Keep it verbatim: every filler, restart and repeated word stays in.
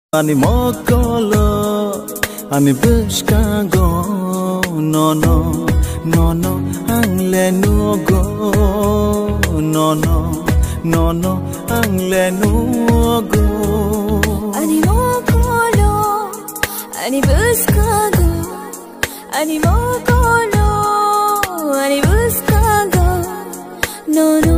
Ani mokolo, ani bushkago, no no, no no, angle no go, no no, no no, angle no go. Ani mokolo, ani bushkago, ani mokolo, ani bushkago, no no.